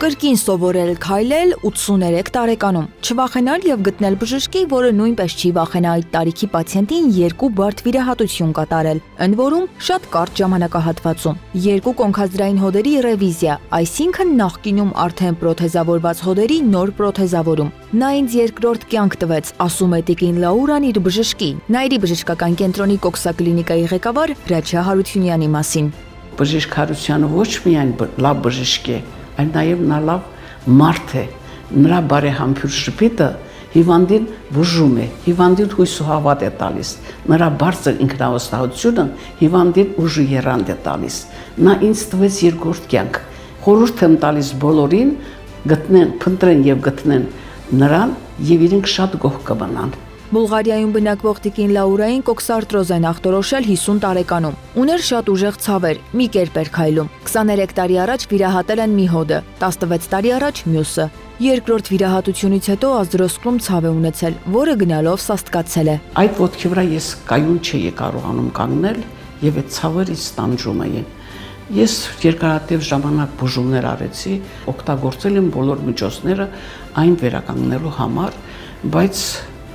Կրկին սովորել քայլել 83 տարեկանում, չվախենալ եւ գտնել բժշկի, որը նույնպես չի վախենա այդ տարիքի պացիենտին 2 բարդ վիրահատություն կատարել, ընդ որում շատ կարճ ժամանակահատվածում։ 2 կոնքազդրային հոդերի ռևիզիա, այսինքն նախկինում արդեն պրոթեզավորված հոդերի նոր պրոթեզավորում։ Նա ինձ երկրորդ կյանք տվեց, ասում է Տիկին Լաուրան իր բժշկին, Նայիրի բժշկական կենտրոնի կոքսակլինիկայի ղեկավար Հրաչյա Հարությունյանի մասին։ Բժշկարությունը ոչ միայն լավ բժիշկ է, այլ նաև նա լավ մարդ է, նրա բարեհամբույր շփիթը հիվանդին բուժում է, հիվանդին հույս ու հավատ է տալիս, նրա բարձր ինքնավստահությունը հիվանդին ուժ ու եռանդ է տալիս։ Նա ինձ տվեց երկրորդ կյանք, խորհուրդ եմ տալիս բոլորին գտնեն, փնտրեն եւ գտնեն նրան եւ իրենք շատ գոհ կմնան։ Բուլղարիայում բնակվող Տիկին Լաուրային կոքսարտրոզ են ախտորոշել 50 տարեկանում։ Ուներ շատ ուժեղ ցավեր, մի կերպ էր քայլում։ 23 տարի առաջ վիրահատել են մի հոդը, 16 տարի առաջ մյուսը։ Երկրորդ վիրահատությունից հետո ազդրոսկրում ցավ է ունեցել, որը գնալով սաստկացել է։ Այդ ոտքի վրա ես կայուն չէի կարողանում կանգնել եւ այդ ցավերը ինձ տանջում էին։ Ես երկարատև ժամանակ բուժումներ արեցի, օգտագործել եմ բոլոր միջոցները այն վերականգնելու համար, բայց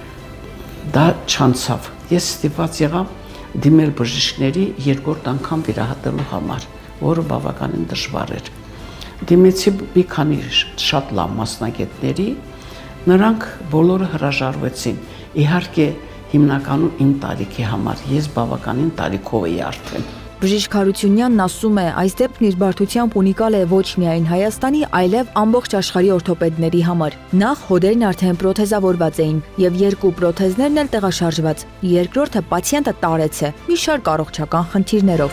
դա չանցավ։ Ես ստիպված եղա դիմել բժիշկների երկրորդ անգամ վիրահատելու համար, որը բավականին դժվար էր։ Դիմեցի մի քանի շատ լավ մասնագետների, նրանք բոլորը հրաժարվեցին։ Իհարկե, հիմնականում իմ տարիքի համար, ես բավականին տարիքով էի արդեն։ Բժիշկ Հարությունյանն ասում է, այս դեպքն իր բարդությամբ ունիկալ է ոչ միայն Հայաստանի, այլև ամբողջ աշխարհի օրթոպեդների համար։ Նախ հոդերն արդեն պրոթեզավորված էին եւ 2 պրոթեզներն էլ տեղաշարժված։ Երկրորդը պացիենտը տարեց է, մի շարք առողջական խնդիրներով։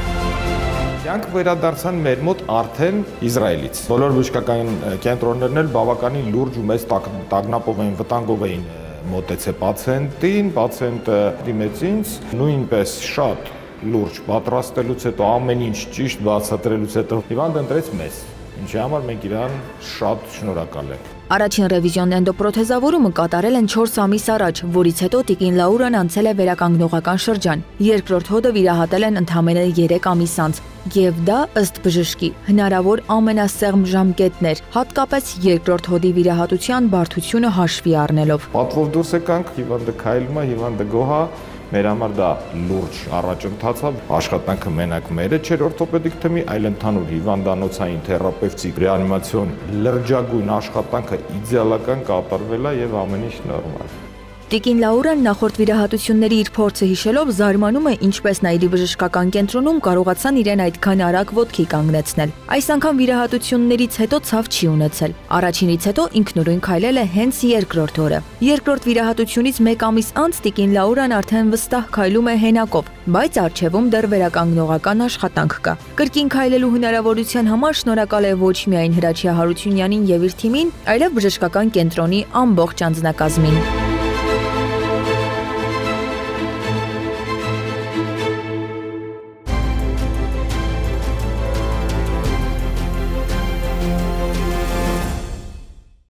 Դրանք վերադարձան մեր մոտ արդեն Իսրայելից։ Բոլոր բժշկական կենտրոններն էլ բավականին լուրջ ու մեծ տագնապով էին, վտանգով էին մոտեցել պացիենտին, պացիենտը դիմեց ինձ, նույնպես շատ լուրջ պատրաստելուց հետո ամեն ինչ ճիշտ բացատրելուց հետո հիվանդը ընտրեց մեզ, ինչի համար մենք իրան շատ շնորհակալ ենք։ Առաջին ռևիզիոն էնդոպրոթեզավորումը կատարել են 4 ամիս առաջ, որից հետո Տիկին Լաուրան անցել է վերականգնողական շրջան։ Երկրորդ հոդը վիրահատել են ընդամենը 3 ամիս անց, եւ դա ըստ բժշկի հնարավոր ամենասեղմ ժամկետն էր, հատկապես երկրորդ հոդի վիրահատության բարդությունը հաշվի առնելով։ Պատվով դուրս եկանք, հիվանդը քայլում է, հիվանդը գոհ է։ Մեր համար դա լուրջ առաջընթաց է, աշխատանքը մենակ մերը չէր օրթոպեդիկ թեմի, այլ ընդհանուր հիվանդանոցային թերապևտիկ ռեանիմացիոն լրջագույն աշխատանքը իդեալական կատարվել է եւ ամեն ինչ նորմալ։ Տիկին Լաուրան նախորդ վիրահատությունների իր փորձը հիշելով զարմանում է, ինչպես Նայիրի բժշկական կենտրոնում կարողացան իրեն այդքան արագ ոտքի կանգնեցնել։ Այս անգամ վիրահատություններից հետո ցավ չի ունեցել։ Առաջինից հետո ինքնուրույն քայլել է հենց երկրորդ օրը։ Երկրորդ վիրահատությունից 1 ամիս անց Տիկին Լաուրան արդեն վստահ քայլում է հենակով, բայց առջևում դեռ վերականգնողական աշխատանք կա։ Կրկին քայլելու հնարավորության համար շնորհակալ է ոչ միայն Հրաչյա Հարությունյանին եւ իր թիմին, այլև բժշկական կենտրոնի ամբողջ անձնակազմին։